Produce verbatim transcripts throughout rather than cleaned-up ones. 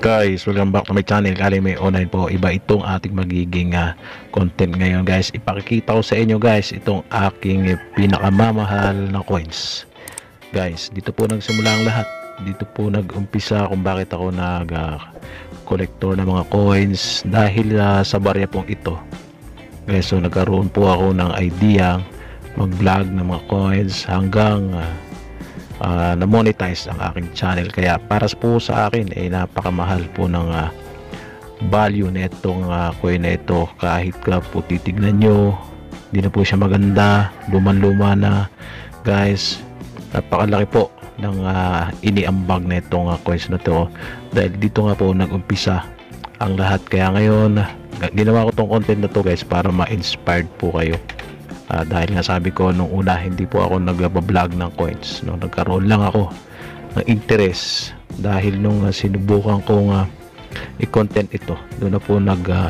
Guys, welcome back to my channel. Kali may online po. Iba itong ating magiging uh, content ngayon, guys. Ipakikita ko sa inyo, guys, itong aking pinakamamahal na coins. Guys, dito po nagsimula ang lahat. Dito po nag-umpisa kung bakit ako nag uh, collector ng mga coins dahil uh, sa barya pong ito. Guys, so nagkaroon po ako ng idea mag-vlog ng mga coins hanggang uh, Uh, na-monetize ang aking channel. Kaya para po sa akin ay eh, napakamahal po ng uh, value na itong uh, coin na ito. Kahit ka po titignan nyo, hindi na po siya maganda, luman-luma na, guys. Napakalaki po ng uh, iniambag na itong uh, coins na ito, dahil dito nga po nag-umpisa ang lahat. Kaya ngayon ginawa ko tong content na to, guys, para ma-inspired po kayo. Uh, dahil nga sabi ko nung una, hindi po ako nag-vlog ng coins, no? Nagkaroon lang ako ng interest dahil nung uh, sinubukan kong uh, i-content ito, doon na po nag uh,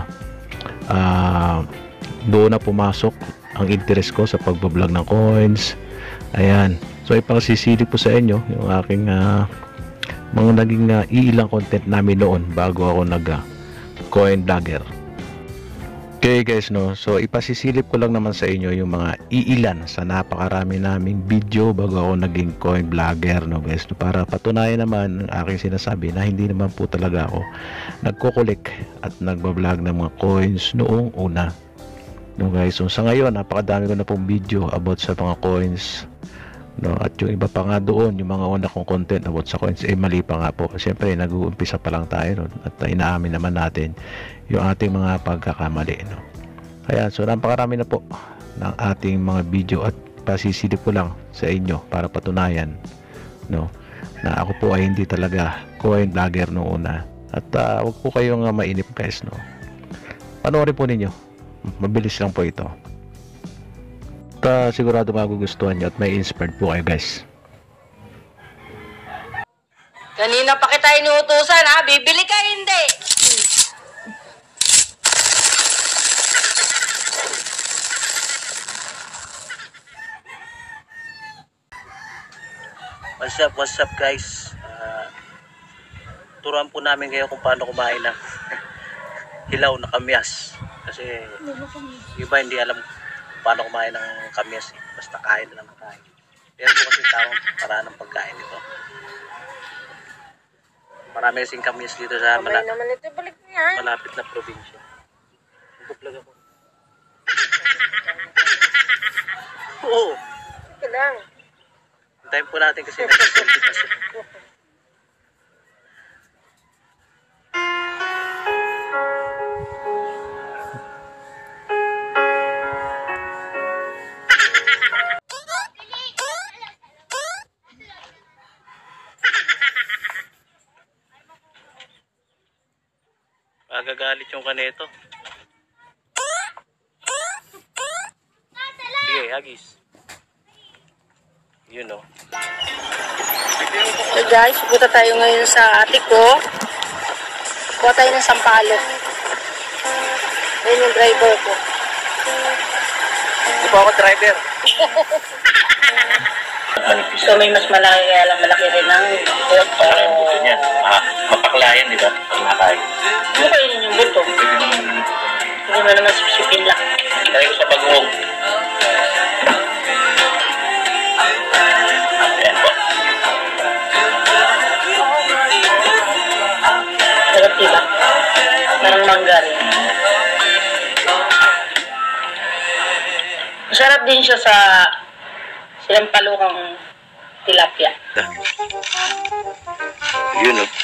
uh, doon na pumasok ang interest ko sa pag-vlog ng coins. Ayan, so ipangsisilip po sa inyo yung aking uh, mga naging uh, iilang content namin noon bago ako nag uh, coin vlogger. Okay, guys, no, so ipasisilip ko lang naman sa inyo yung mga iilan sa napakarami naming video bago ako naging coin vlogger, no, guys, no, para patunayan naman ang aking sinasabi na hindi naman po talaga ako nagko-collect at nagba-vlog ng mga coins noong una, no, guys. So sa ngayon napakadami ko na pong video about sa mga coins, no, at yung iba pa nga doon, yung mga una kong content about sa coins, eh mali pa nga po. Siyempre nag-uumpisa pa lang tayo, no, at inaamin naman natin yung ating mga pagkakamali, no. Kaya so napakarami na po ng ating mga video at pasisilip ko lang sa inyo para patunayan, no, na ako po ay hindi talaga coin vlogger noong una. At uh, huwag po kayong uh, mainip, guys, no. Panoorin po ninyo, mabilis lang po ito. At uh, sigurado magugustuhan nyo at may inspired po kayo, guys. Kanina pa kita inuutusan, ha? Bibili ka, hindi. What's up, what's up, guys? Uh, turuan po namin kayo kung paano kumain ng hilaw na kamyas. Kasi iba hindi alam paano kumain ng kamyas, eh. Basta kain na lang ng kain. Pero po kasi tamang paraan ng pagkain dito. Marami kasing kamyas dito sa mala naman ito, balik niya. malapit na probinsya. Nagpuplag ako. Oo. Sige lang. Time po natin kasi nag-selfie kasi. Magagalit yung kaneto. Sige, hagis. You know. So guys, pupunta tayo ngayon sa ate ko. Kuha tayo ng sampalok. Ayun yung driver ko. Hindi po ako driver. So may mas malaki, kaya lang malaki rin ang buto. Malaki ang buto niya. Ah, mapaklayan, di ba? Kumakain. Ano kayo rin yung buto? Hindi mo naman sipsipin lang. Kaya ko sa pag-uong. Ayan po. Sarap diba? Parang mangga rin. Masarap din siya sa silang palukang tilapia. Yun, no?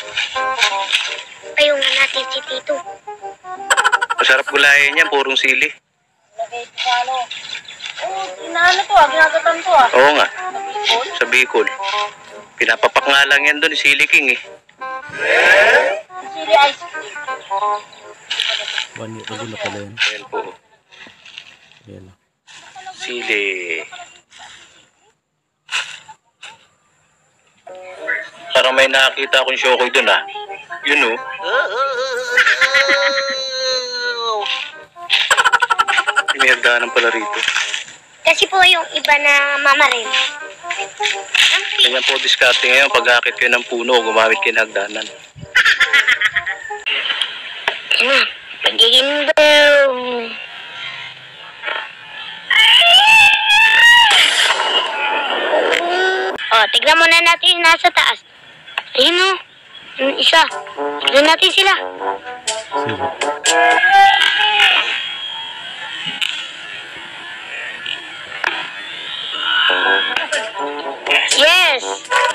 Ayaw nga natin si Tito. Masarap gulayan niya, purong sili. Lagay ito sa ano? Oo, inaano to ah, ginagatan to ah. Oo nga, Sa Bicol. sa Bicol. Pinapapak nga lang yan doon, sili king eh. Chili ice cream. Banyo, pag na pala yun. Ayan po. Ayan. Sili. Parang may nakakita akong shokoy doon ah. Yun oh. May hagdanan pala rito. Kasi po yung iba na mama rin. Ganyan po diskarte ngayon. Pag-akit kayo ng puno, gumamit kayo ng hagdanan. Ano? Pagiging daw. Oh, tignan muna natin yung nasa taas. Ayun o. Yung isa. Tignan natin sila. Sige. Yes!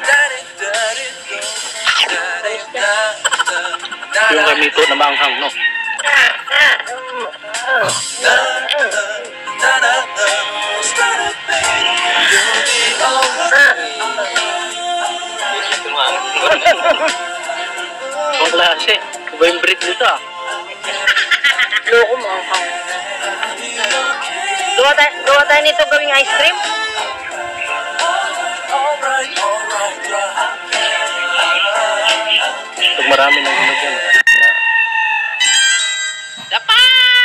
Yung kamito na maanghang, no? Ang klase. Iba yung breed nito ah. Loko mo. Gawa tayo, gawa tayo nito gawing ice cream. Pag marami nang hinog yan. Dapa!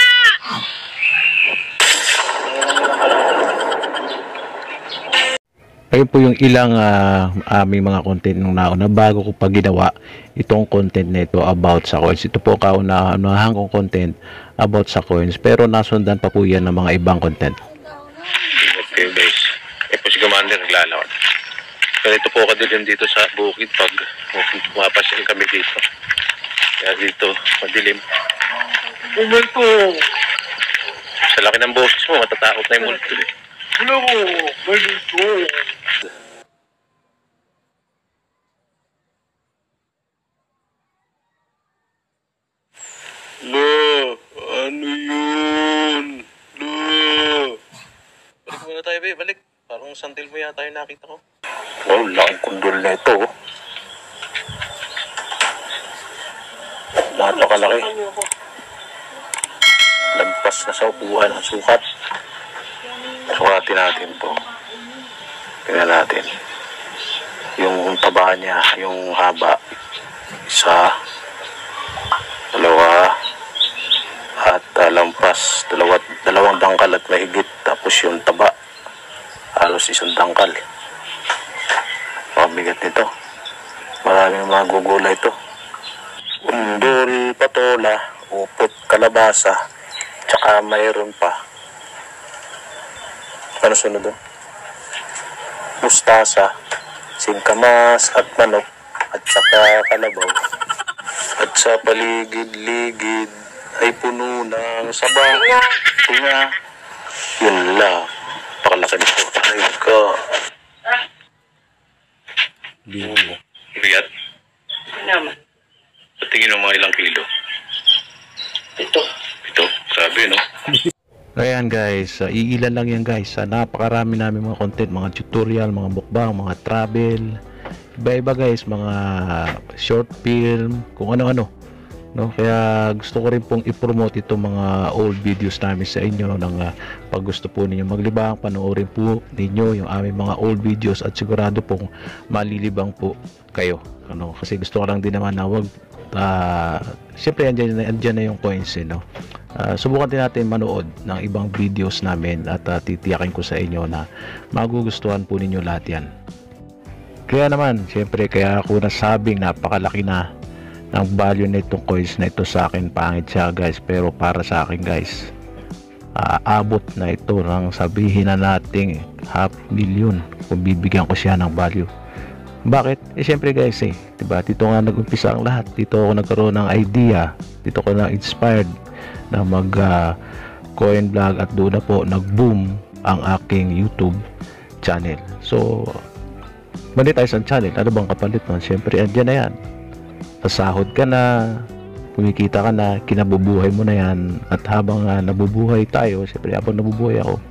Ayun po yung ilang ah, aming mga content nung nauna bago ko pa ginawa itong content na ito about sa coins. Ito po kauna-unahan kong content about sa coins, pero nasundan pa po yan ng mga ibang content. Okay guys, eh po si Commander naglalakad. Ganito po kadilim dito sa bukid pag pumapasyal kami dito. Kaya dito, madilim. Umay po. Sa laki ng boses mo, matatakot na yung multo eh. Ano mo? May gusto. Lo, ano yun? Lo. Balik muna tayo, be. Balik. Parang santil mo yata yung nakita ko. Wow, laking kundol na ito. Napakalaki. Lampas na sa upuan ang sukat. Sukatin natin po. Tingnan natin. Yung taba niya, yung haba. Isa, dalawa, at uh, lampas. Dalawa, dalawang dangkal at mahigit. Tapos yung taba, halos isang dangkal. Mabigat nito. Maraming mga gugulay ito. Undol, patola, upot, kalabasa, tsaka mayroon pa. Ano sunod doon? Mustasa, singkamas at manok, at saka kalabaw. At sa paligid-ligid ay puno ng sabang. Tinga. Yun lang. Pakalaki nito. Ay ka. Bingo. Bigat. Naman. Patingin mo mga ilang kilo. Ito. Ito, sabi no? Ayan guys, uh, iilan lang yan guys. Uh, napakarami namin mga content, mga tutorial, mga mukbang, mga travel, iba-iba guys, mga short film, kung ano-ano, no? Kaya gusto ko rin pong i-promote itong mga old videos namin sa inyo ng uh, pag gusto po ninyo maglibang, panoorin po ninyo yung aming mga old videos at sigurado pong malilibang po kayo, ano? Kasi gusto ko lang din naman na wag uh, siyempre andyan, andyan na yung coins eh, no? Uh, subukan din natin manood ng ibang videos namin at uh, titiyakin ko sa inyo na magugustuhan po ninyo lahat yan. Kaya naman, siyempre, kaya ako nasabing napakalaki na ng value na itong coins na ito sa akin. Pangit siya guys, pero para sa akin guys, aabot uh, na ito ng sabihin na nating half million kung bibigyan ko siya ng value. Bakit? Eh siyempre guys eh, diba? Dito nga nag-umpisa ang lahat. Dito ako nagkaroon ng idea. Dito ko na inspired na mag uh, coin vlog at doon na po nag-boom ang aking YouTube channel. So, monetize ang channel. Ano bang kapalit nun? Siyempre, andyan na yan. Pasahod ka na, kumikita ka na, kinabubuhay mo na yan. At habang uh, nabubuhay tayo, siyempre, habang nabubuhay ako,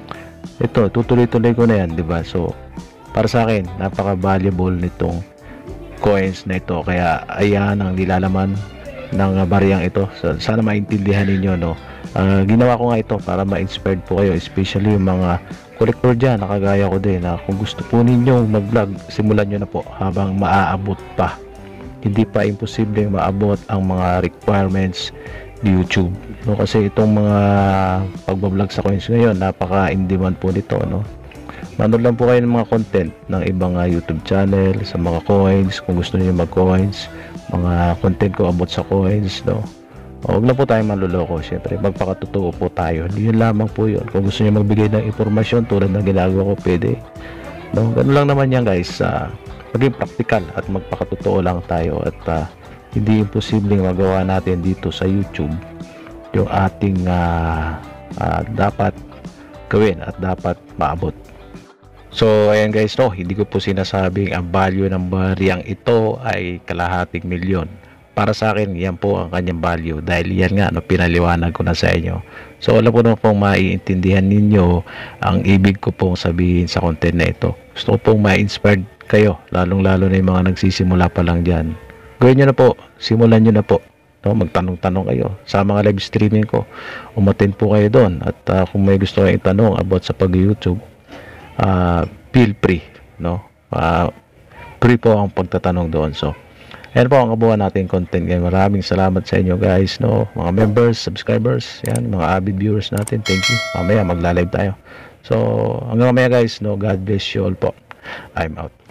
ito, tutuloy-tuloy ko na yan, diba? So, para sa akin, napaka-valuable nitong coins na ito. Kaya, ayan ang nilalaman ng bariyang ito. So, sana maintindihan ninyo, no? Uh, ginawa ko nga ito para ma-inspired po kayo, especially yung mga collector dyan, nakagaya ko din, na kung gusto po ninyo mag-vlog, simulan nyo na po habang maaabot pa. Hindi pa imposible maabot ang mga requirements ni YouTube, no? Kasi itong mga pagbablog sa coins ngayon, napaka-in-demand po nito, no? Manood lang po kayo ng mga content ng ibang uh, YouTube channel sa mga coins, kung gusto niyo mag-coins, mga content ko about sa coins, no? Huwag na po tayong manluloko. Siyempre, magpakatotoo po tayo. Yun lamang po yun. Kung gusto niyo magbigay ng impormasyon tulad ng ginagawa ko, pwede. No? Ganun lang naman yan guys. Uh, maging praktikal at magpakatotoo lang tayo. At uh, hindi imposibleng magawa natin dito sa YouTube yung ating uh, uh, dapat gawin at dapat maabot. So ayan guys, no, hindi ko po sinasabing ang value ng bariyang ito ay kalahating milyon. Para sa akin, yan po ang kanyang value dahil yan nga, no, pinaliwanag ko na sa inyo. So wala po naman pong maiintindihan ninyo ang ibig ko pong sabihin sa content na ito. Gusto ko pong ma-inspired kayo, lalong lalo na yung mga nagsisimula pa lang dyan. Gawin nyo na po, simulan nyo na po, no? Magtanong-tanong kayo sa mga live streaming ko, umattend po kayo doon. At uh, kung may gusto kayong itanong about sa pag-YouTube, uh, feel free, no? Uh, free po ang pagtatanong doon. So ayan po ang kabuuan natin content ngayon. Maraming salamat sa inyo guys, no? Mga members, subscribers, yan, mga avid viewers natin, thank you. Mamaya magla-live tayo. So hanggang mamaya guys, no? God bless you all po. I'm out.